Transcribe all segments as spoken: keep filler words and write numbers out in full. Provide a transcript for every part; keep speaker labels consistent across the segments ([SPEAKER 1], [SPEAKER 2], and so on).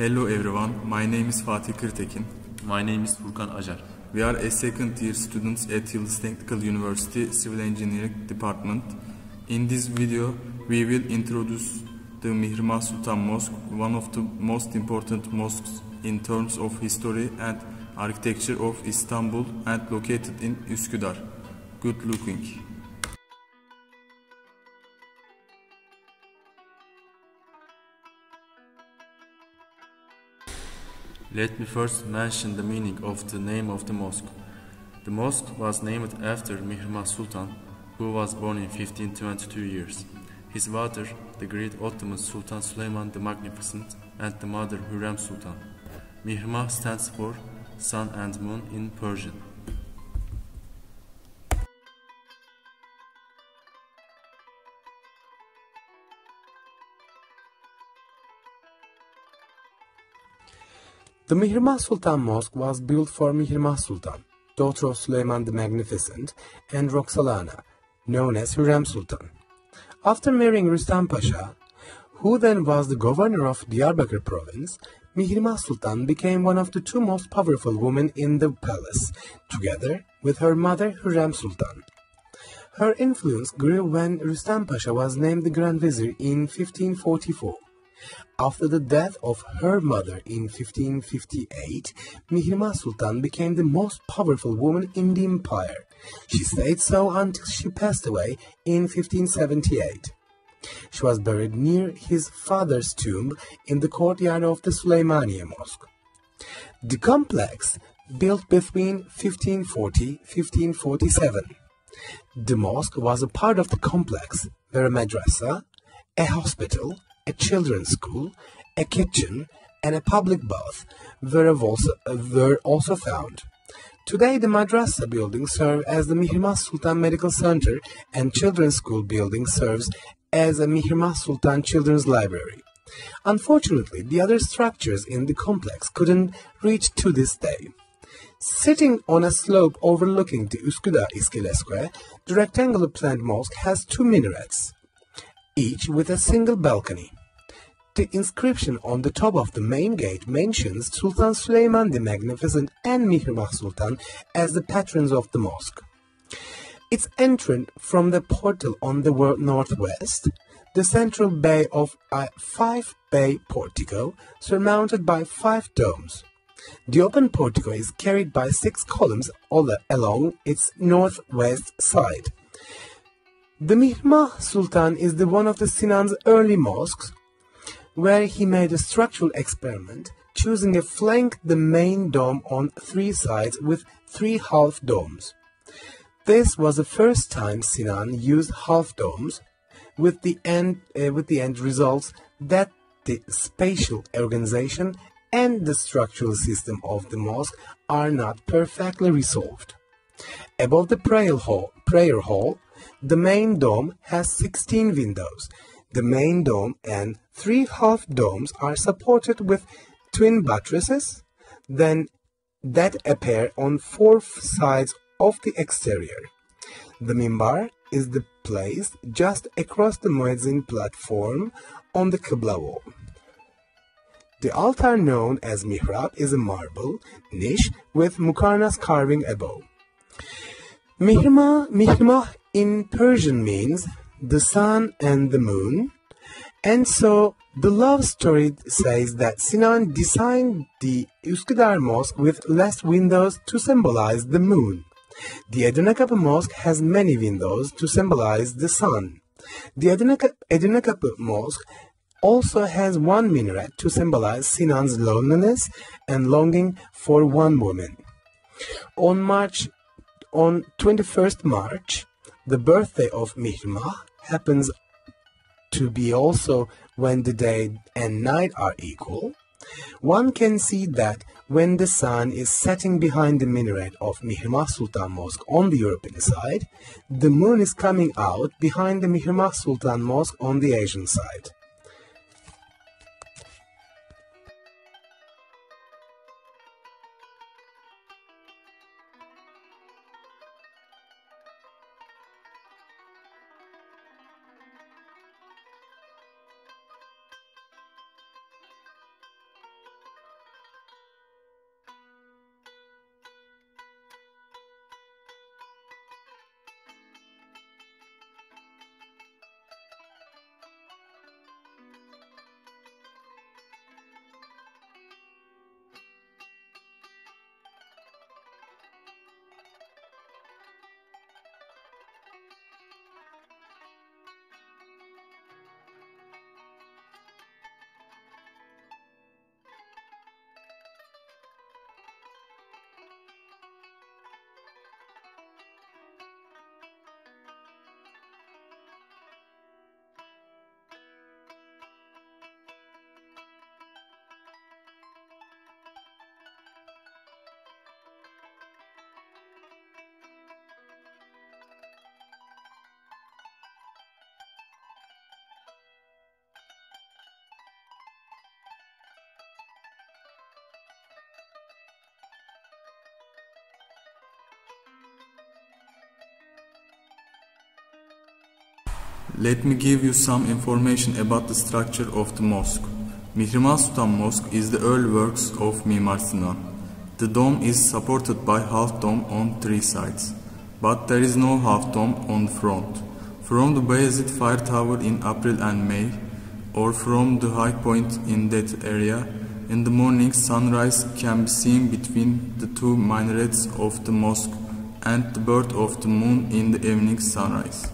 [SPEAKER 1] Hello everyone, my name is Fatih Kırtekin.
[SPEAKER 2] My name is Furkan Acar.
[SPEAKER 1] We are a second year students at Yıldız Technical University Civil Engineering Department. In this video, we will introduce the Mihrimah Sultan Mosque, one of the most important mosques in terms of history and architecture of Istanbul and located in Üsküdar. Good looking.
[SPEAKER 2] Let me first mention the meaning of the name of the mosque. The mosque was named after Mihrimah Sultan, who was born in fifteen twenty-two years. His father, the great Ottoman Sultan Süleyman the Magnificent, and the mother Hürrem Sultan. Mihrimah stands for sun and moon in Persian.
[SPEAKER 3] The Mihrimah Sultan Mosque was built for Mihrimah Sultan, daughter of Süleyman the Magnificent, and Roxolana, known as Hürrem Sultan. After marrying Rüstem Pasha, who then was the governor of Diyarbakır province, Mihrimah Sultan became one of the two most powerful women in the palace, together with her mother Hürrem Sultan. Her influence grew when Rüstem Pasha was named the Grand Vizier in fifteen forty-four. After the death of her mother in fifteen fifty-eight, Mihrimah Sultan became the most powerful woman in the empire. She stayed so until she passed away in fifteen seventy-eight. She was buried near his father's tomb in the courtyard of the Süleymaniye Mosque. The complex, built between fifteen forty to fifteen forty-seven. The mosque was a part of the complex where a madrasa, a hospital, a children's school, a kitchen, and a public bath were also, were also found. Today, the madrasa building serves as the Mihrimah Sultan Medical Center, and children's school building serves as a Mihrimah Sultan Children's Library. Unfortunately, the other structures in the complex couldn't reach to this day. Sitting on a slope overlooking the Üsküdar Iskelesque, the rectangular planned mosque has two minarets, each with a single balcony. The inscription on the top of the main gate mentions Sultan Süleyman the Magnificent and Mihrimah Sultan as the patrons of the mosque. Its entrance from the portal on the northwest, the central bay of a five-bay portico surmounted by five domes. The open portico is carried by six columns all along its northwest side. The Mihrimah Sultan is the one of the Sinan's early mosques, where he made a structural experiment, choosing a flank the main dome on three sides with three half domes. This was the first time Sinan used half domes, with the end uh, with the end results that the spatial organization and the structural system of the mosque are not perfectly resolved. Above the prayer hall, prayer hall the main dome has sixteen windows. The main dome and three half domes are supported with twin buttresses then that appear on four sides of the exterior. The minbar is the place just across the muezzin platform on the Qibla wall. The altar, known as mihrab, is a marble niche with mukarnas carving above. Mihrimah, Mihrimah in Persian means the sun and the moon, and so the love story says that Sinan designed the Üsküdar Mosque with less windows to symbolize the moon. The Edirne Mosque has many windows to symbolize the sun. The Edirne Mosque also has one minaret to symbolize Sinan's loneliness and longing for one woman. On March, on twenty-first March, the birthday of Mihrimah happens to be also when the day and night are equal. One can see that when the sun is setting behind the minaret of Mihrimah Sultan Mosque on the European side, the moon is coming out behind the Mihrimah Sultan Mosque on the Asian side.
[SPEAKER 1] Let me give you some information about the structure of the mosque. Mihrimah Sultan Mosque is the early works of Mimar Sinan. The dome is supported by half dome on three sides, but there is no half dome on the front. From the Bayezid Fire Tower in April and May, or from the high point in that area, in the morning sunrise can be seen between the two minarets of the mosque and the birth of the moon in the evening sunrise.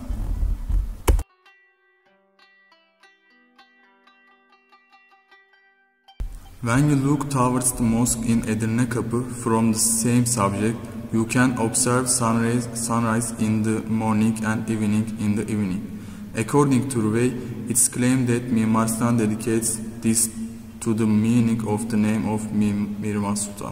[SPEAKER 1] When you look towards the mosque in Edirne Kapı from the same subject, you can observe sunrise, sunrise in the morning and evening in the evening. According to Ruvey, it's claimed that Mimar Sinan dedicates this to the meaning of the name of Mihrimah Sultan.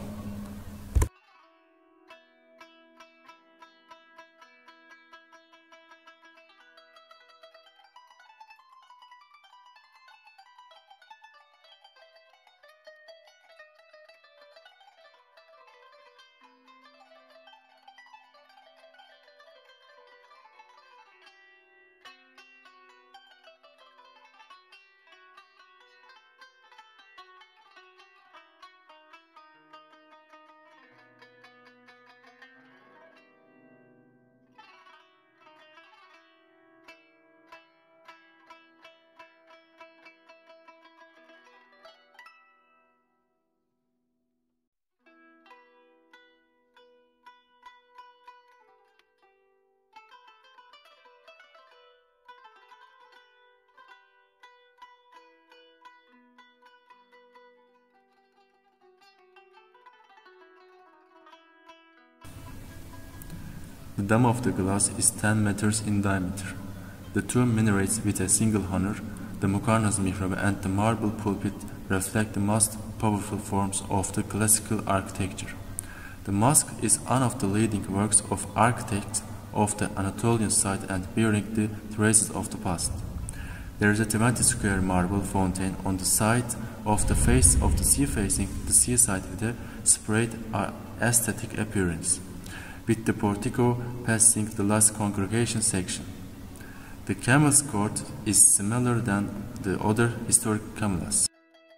[SPEAKER 2] The dome of the glass is ten meters in diameter. The two minarets with a single honor, the Mukarnas mihrab and the marble pulpit, reflect the most powerful forms of the classical architecture. The mosque is one of the leading works of architects of the Anatolian side and bearing the traces of the past. There is a twenty square marble fountain on the side of the face of the sea facing the seaside with a sprayed aesthetic appearance, with the portico passing the last congregation section. The Camel's Court is similar than the other historic camelas.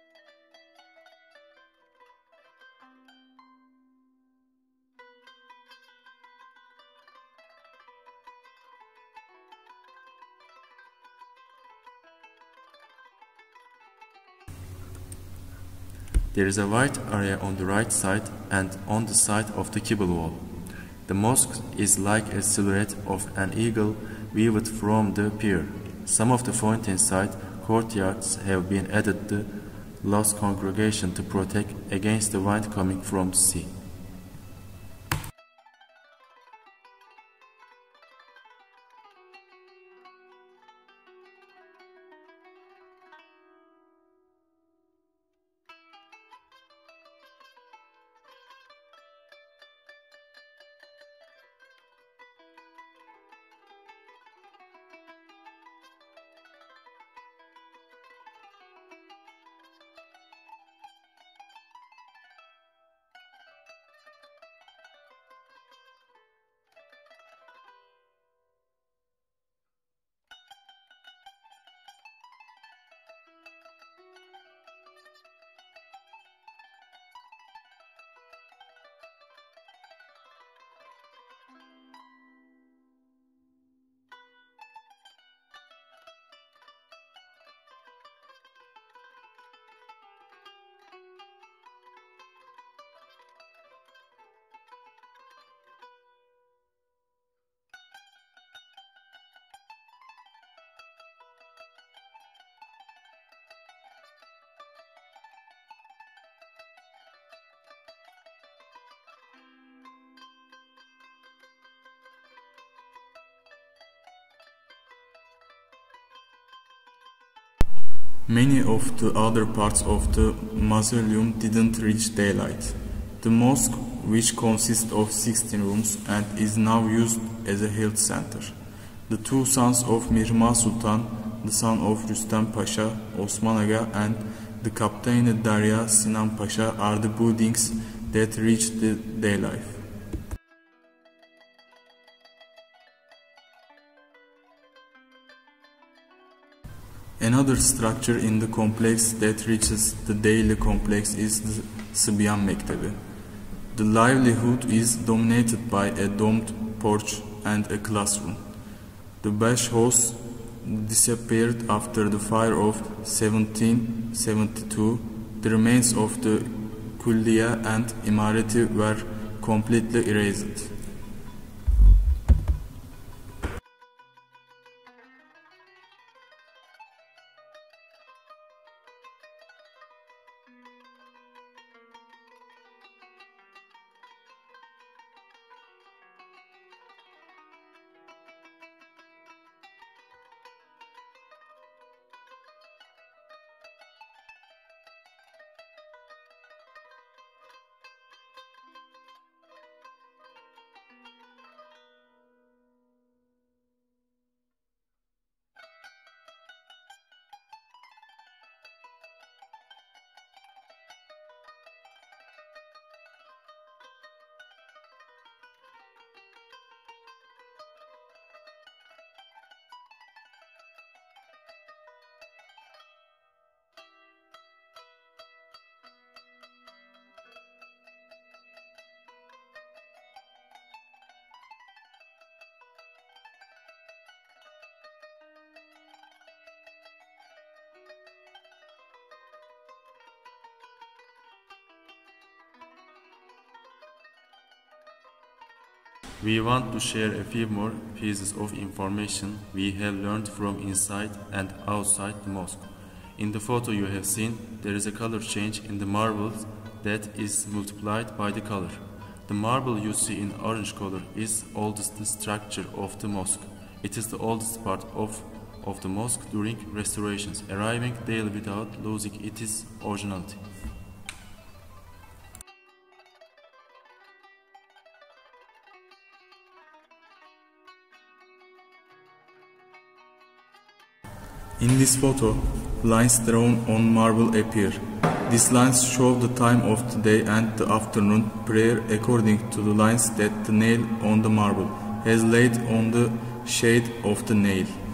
[SPEAKER 2] There is a white area on the right side and on the side of the Qibla wall. The mosque is like a silhouette of an eagle viewed from the pier. Some of the fountain-side courtyards have been added to the lost congregation to protect against the wind coming from the sea.
[SPEAKER 1] Many of the other parts of the mausoleum didn't reach daylight. The mosque, which consists of sixteen rooms and is now used as a health center. The two sons of Mihrimah Sultan, the son of Rüstem Pasha, Osman Aga, and the Kaptan Darya Sinan Pasha are the buildings that reached the daylight. Another structure in the complex that reaches the daily complex is the Sıbyan Mektebi. The livelihood is dominated by a domed porch and a classroom. The bash house disappeared after the fire of seventeen seventy-two. The remains of the Külliye and İmareti were completely erased.
[SPEAKER 2] We want to share a few more pieces of information we have learned from inside and outside the mosque. In the photo you have seen, there is a color change in the marbles that is multiplied by the color. The marble you see in orange color is oldest structure of the mosque. It is the oldest part of, of the mosque during restorations, arriving daily without losing its originality.
[SPEAKER 1] In this photo, lines drawn on marble appear. These lines show the time of the day and the afternoon prayer according to the lines that the nail on the marble has laid on the shade of the nail.